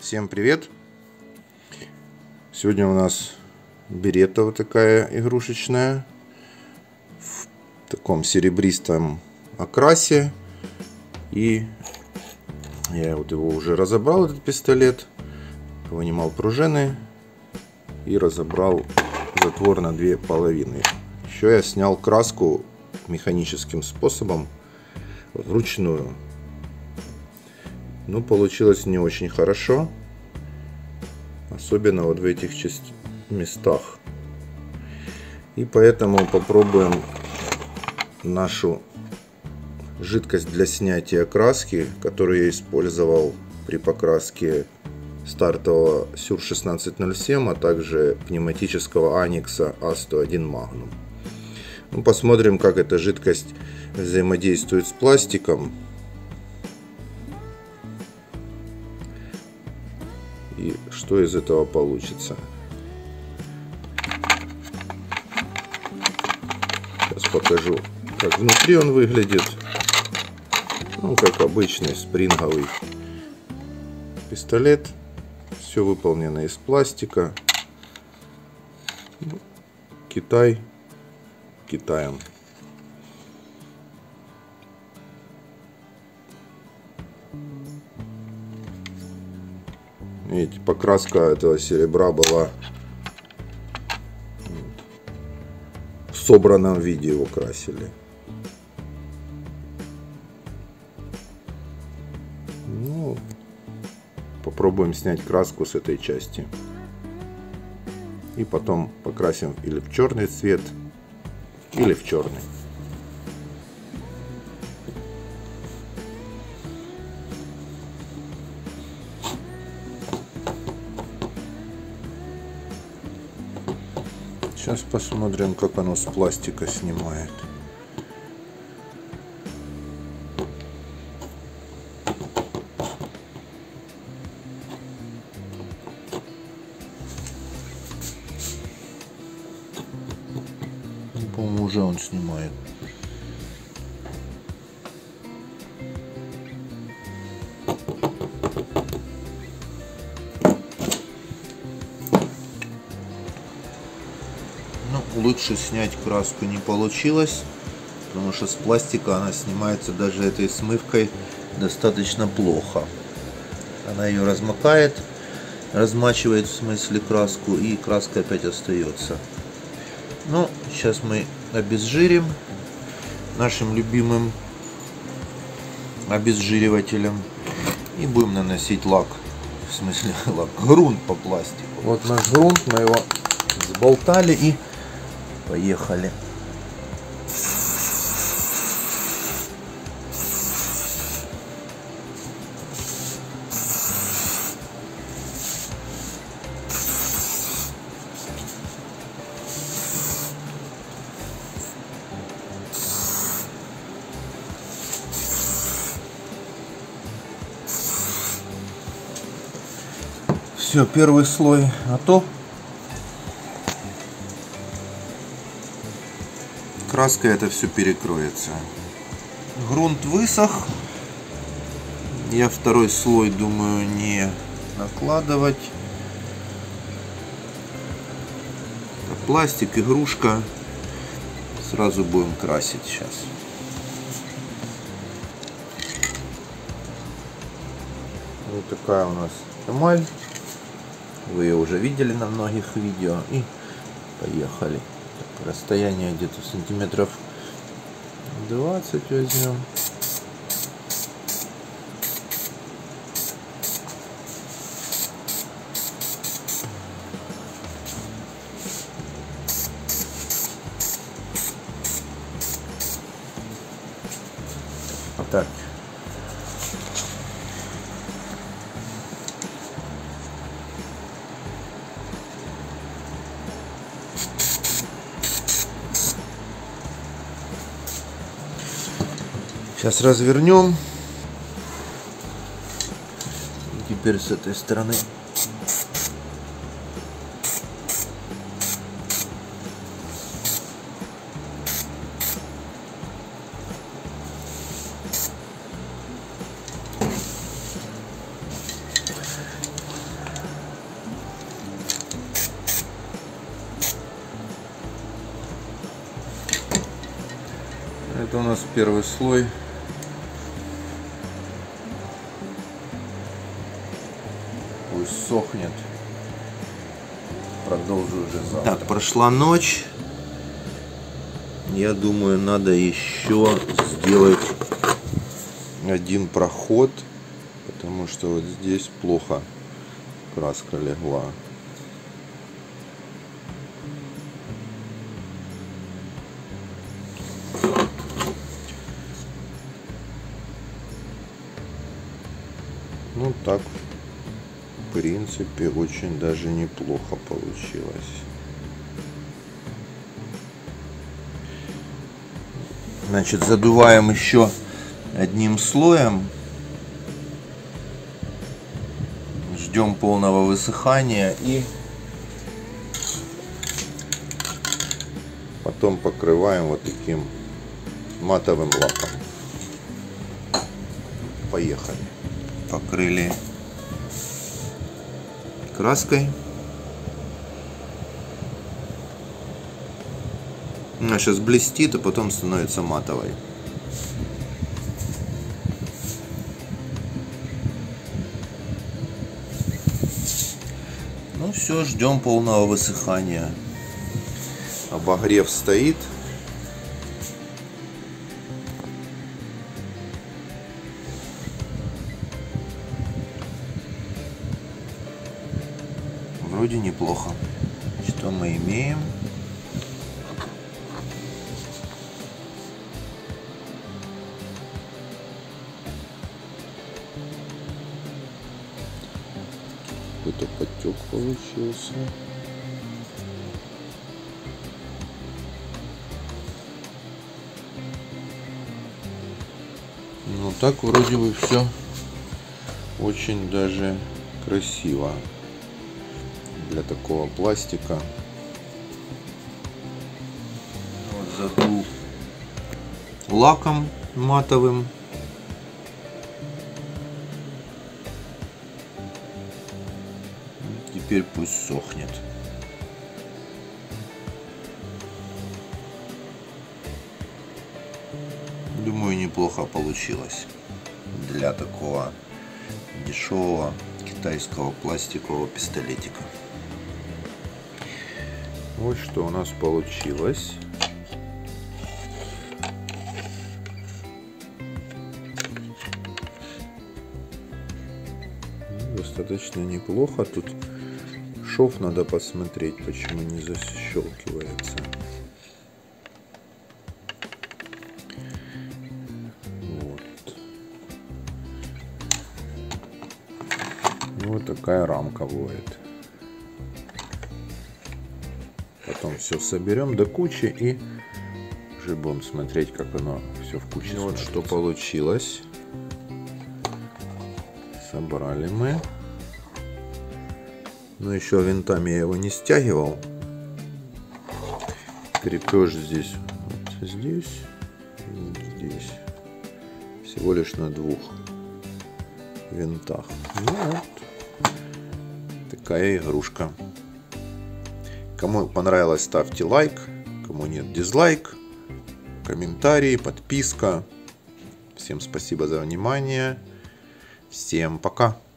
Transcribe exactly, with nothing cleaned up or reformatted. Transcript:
Всем привет! Сегодня у нас беретта вот такая игрушечная в таком серебристом окрасе. И я вот его уже разобрал, этот пистолет, вынимал пружины и разобрал затвор на две половины. Еще я снял краску механическим способом вручную. Ну, получилось не очень хорошо, особенно вот в этих местах. И поэтому попробуем нашу жидкость для снятия краски, которую я использовал при покраске стартового Сюр шестнадцать ноль семь, а также пневматического Аникса А сто один Magnum. Ну, посмотрим, как эта жидкость взаимодействует с пластиком. И что из этого получится. Сейчас покажу, как внутри он выглядит. Ну, как обычный спринговый пистолет. Все выполнено из пластика. Китай Китаем. Видите, покраска этого серебра была в собранном виде, его красили. Ну, попробуем снять краску с этой части. И потом покрасим или в черный цвет, или в черный. Сейчас посмотрим, как оно с пластика снимает. По-моему, уже он снимает. Лучше снять краску не получилось, потому что с пластика она снимается даже этой смывкой достаточно плохо. Она ее размокает, размачивает в смысле краску, и краска опять остается. Ну, сейчас мы обезжирим нашим любимым обезжиривателем и будем наносить лак, в смысле лак, грунт по пластику. Вот наш грунт, мы его сболтали и поехали. Все, первый слой готов. Краской это все перекроется. Грунт высох. Я второй слой думаю не накладывать. Это пластик, игрушка. Сразу будем красить сейчас. Вот такая у нас эмаль. Вы ее уже видели на многих видео. И поехали. Расстояние где-то сантиметров двадцать возьмем. Так. Сейчас развернем. Теперь с этой стороны. Это у нас первый слой. Пусть сохнет. Продолжу уже завтра. Так, прошла ночь. Я думаю, надо еще сделать один проход, потому что вот здесь плохо краска легла. Ну так, в принципе, очень даже неплохо получилось. Значит, задуваем еще одним слоем. Ждем полного высыхания и потом покрываем вот таким матовым лаком. Поехали. Покрыли краской. Она сейчас блестит, а потом становится матовой. Ну все, ждем полного высыхания. Обогрев стоит. Вроде неплохо. Что мы имеем? Какой-то потек получился. Ну так вроде бы все очень даже красиво для такого пластика. Вот задул лаком матовым. Теперь пусть сохнет. Думаю, неплохо получилось для такого дешевого китайского пластикового пистолетика. Вот что у нас получилось. Достаточно неплохо. Тут шов надо посмотреть, почему не защелкивается. Вот. Вот такая рамка будет. Потом все соберем до кучи и уже будем смотреть, как оно все в куче. Вот что получилось. Собрали мы. Но еще винтами я его не стягивал. Крепеж здесь, вот здесь, вот здесь. Всего лишь на двух винтах. Ну вот. Такая игрушка. Кому понравилось, ставьте лайк. Кому нет, дизлайк. Комментарии, подписка. Всем спасибо за внимание. Всем пока.